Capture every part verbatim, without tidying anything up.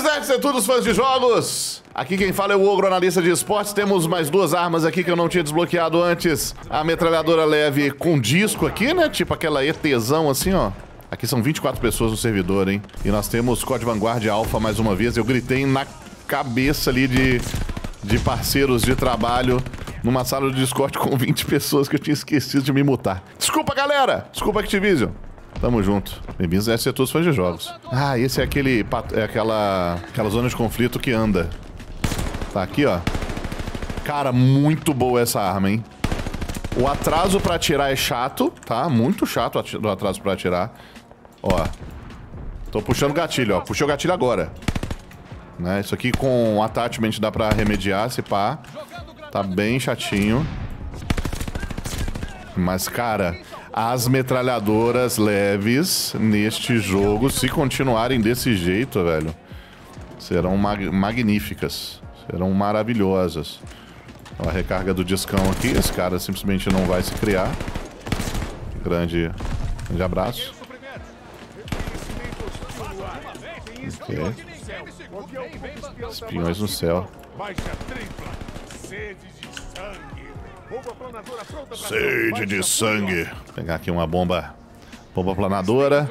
Bem-vindos, nerds e todos os fãs de jogos! Aqui quem fala é o Ogro, analista de esportes. Temos mais duas armas aqui que eu não tinha desbloqueado antes. A metralhadora leve com disco aqui, né? Tipo aquela ETzão assim, ó. Aqui são vinte e quatro pessoas no servidor, hein? E nós temos Code Vanguard Alpha mais uma vez. Eu gritei na cabeça ali de, de parceiros de trabalho numa sala de Discord com vinte pessoas que eu tinha esquecido de me mutar. Desculpa, galera! Desculpa, Activision. Tamo junto. Bem-vindos a ser todos fãs de jogos. Ah, esse é aquele... É aquela... Aquela zona de conflito que anda. Tá aqui, ó. Cara, muito boa essa arma, hein? O atraso pra atirar é chato, tá? Muito chato o atraso pra atirar. Ó. Tô puxando o gatilho, ó. Puxei o gatilho agora. Né? Isso aqui com attachment dá pra remediar, se pá. Tá bem chatinho. Mas, cara... As metralhadoras leves neste jogo, se continuarem desse jeito, velho, serão mag magníficas. Serão maravilhosas. Ó, a recarga do discão aqui. Esse cara simplesmente não vai se criar. Grande, grande abraço. Ok. Espiões no céu. Sede de sangue. Vou pegar aqui uma bomba. Bomba planadora.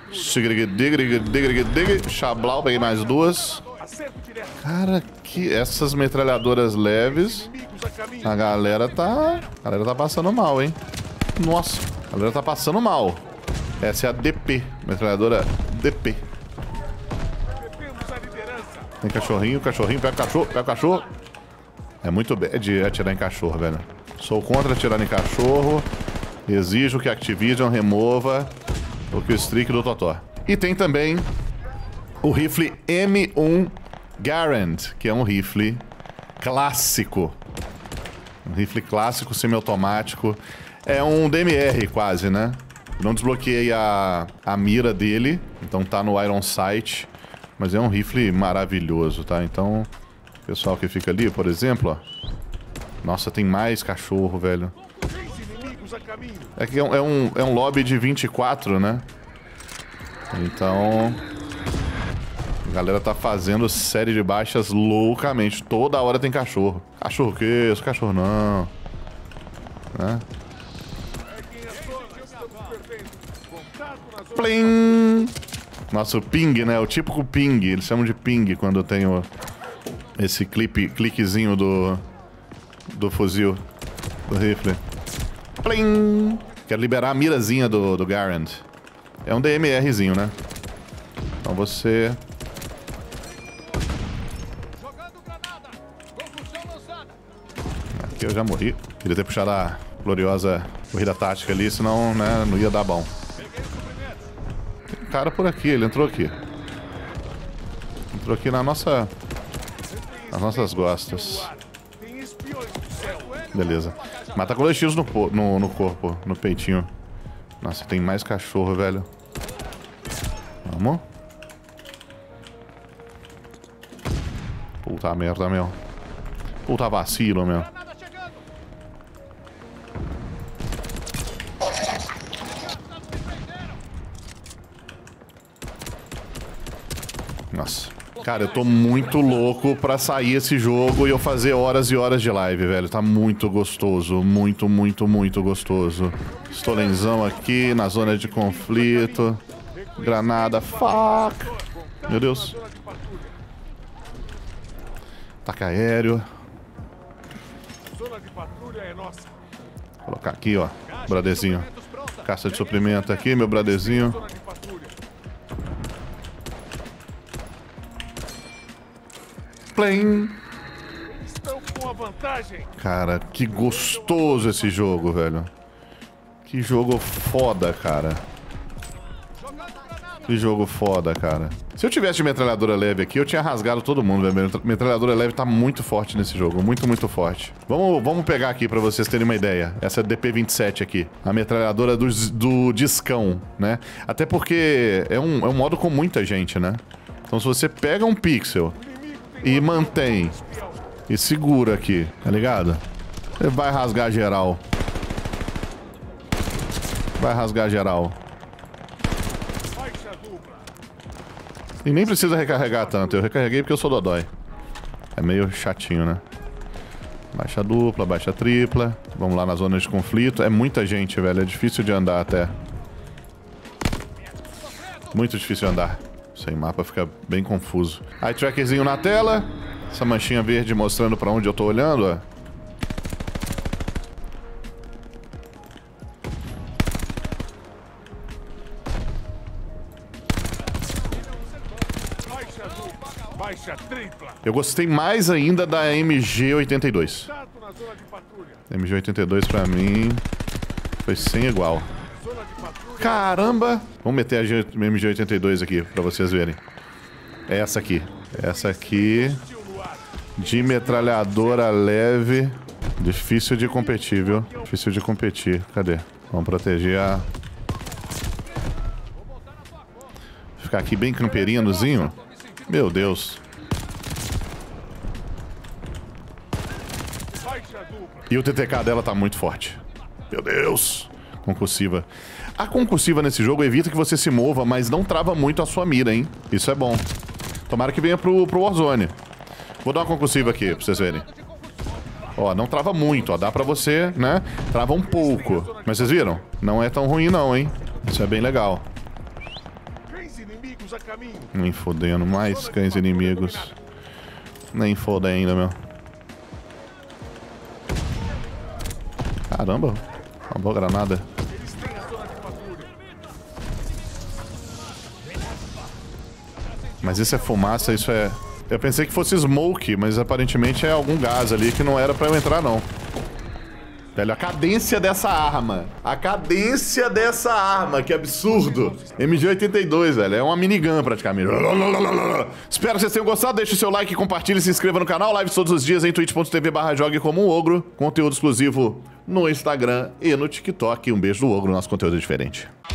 Xablau, peguei mais duas. Cara, que essas metralhadoras leves. A galera tá. A galera tá passando mal, hein? Nossa, a galera tá passando mal. Essa é a D P. Metralhadora D P. Tem cachorrinho, cachorrinho, pega o cachorro, pega o cachorro. É muito bad atirar em cachorro, velho. Sou contra atirar em cachorro. Exijo que a Activision remova o killstreak do Totó. E tem também o rifle M um Garand, que é um rifle clássico. Um rifle clássico, semiautomático. É um D M R quase, né? Não desbloqueei a, a mira dele, então tá no Iron Sight. Mas é um rifle maravilhoso, tá? Então, o pessoal que fica ali, por exemplo, ó. Nossa, tem mais cachorro, velho. É que é um, é um, é um lobby de vinte e quatro, né? Então... A galera tá fazendo série de baixas loucamente. Toda hora tem cachorro. Cachorro o quê? Esse cachorro não. Né? Plim! Nossa, o ping, né? O típico ping. Eles chamam de ping quando tem o... Esse clipe, cliquezinho do... Do fuzil. Do rifle. Plim! Quero liberar a mirazinha do, do Garand. É um DMRzinho, né? Então você... Aqui eu já morri. Queria ter puxado a gloriosa corrida tática ali, senão, né, não ia dar bom. Tem um cara por aqui, ele entrou aqui. Entrou aqui na nossa... Nas nossas costas. Beleza. Mata com dois tiros no, no, no corpo, no peitinho. Nossa, tem mais cachorro, velho. Vamos. Puta merda, meu. Puta vacilo, meu. Nossa. Cara, eu tô muito louco pra sair esse jogo e eu fazer horas e horas de live, velho. Tá muito gostoso. Muito, muito, muito gostoso. Stolenzão aqui na zona de conflito. Granada. Fuck. Meu Deus. Ataque aéreo. Vou colocar aqui, ó. Bradezinho. Caça de suprimento aqui, meu bradezinho. Plim. Cara, que gostoso esse jogo, velho. Que jogo foda, cara. Que jogo foda, cara. Se eu tivesse de metralhadora leve aqui, eu tinha rasgado todo mundo, velho. Metralhadora leve tá muito forte nesse jogo. Muito, muito forte. Vamos, vamos pegar aqui pra vocês terem uma ideia. Essa é D P vinte e sete aqui. A metralhadora do, do discão, né? Até porque é um, é um modo com muita gente, né? Então se você pega um pixel... E mantém. E segura aqui, tá ligado? Ele vai rasgar geral. Vai rasgar geral. E nem precisa recarregar tanto. Eu recarreguei porque eu sou dodói. É meio chatinho, né? Baixa dupla, baixa tripla. Vamos lá na zona de conflito. É muita gente, velho. É difícil de andar até. Muito difícil de andar. Sem mapa fica bem confuso. Eye trackerzinho na tela. Essa manchinha verde mostrando pra onde eu tô olhando, ó. Eu gostei mais ainda da M G oitenta e dois. M G oitenta e dois pra mim foi sem igual. Caramba! Vamos meter a M G oitenta e dois aqui pra vocês verem. É essa aqui. Essa aqui de metralhadora leve. Difícil de competir, viu? Difícil de competir. Cadê? Vamos proteger a... Ficar aqui bem camperinozinho. Meu Deus. E o T T K dela tá muito forte. Meu Deus. Concussiva. A concussiva nesse jogo evita que você se mova, mas não trava muito a sua mira, hein? Isso é bom. Tomara que venha pro, pro Warzone. Vou dar uma concussiva aqui, pra vocês verem. Ó, não trava muito, ó. Dá pra você, né? Trava um pouco. Mas vocês viram? Não é tão ruim não, hein? Isso é bem legal. Nem fodendo. Mais cães inimigos. Nem foda ainda, meu. Caramba, uma boa granada. Mas isso é fumaça, isso é... Eu pensei que fosse smoke, mas aparentemente é algum gás ali que não era pra eu entrar, não. Velho, a cadência dessa arma. A cadência dessa arma, que absurdo. M G oitenta e dois, velho. É uma minigun praticamente. Espero que vocês tenham gostado. Deixe o seu like, compartilhe, se inscreva no canal. Lives todos os dias em twitch ponto tv barra jogue como um ogro. Conteúdo exclusivo no Instagram e no TikTok. Um beijo do ogro, nosso conteúdo é diferente.